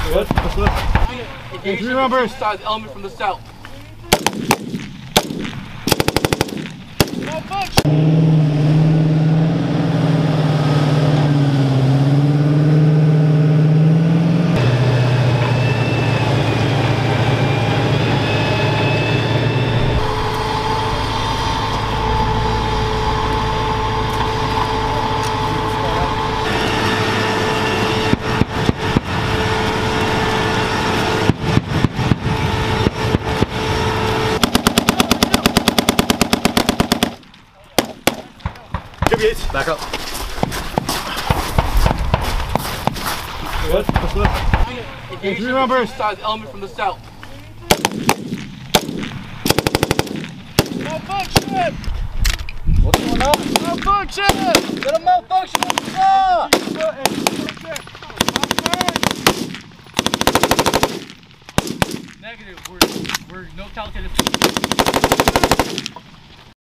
Good. That's good. Engage the size element from the south. Back up. Good. That's good. Engage the size element from the south. Malfunction! What's going on? Malfunction! Got a malfunction with the saw! Negative. We're no calculated.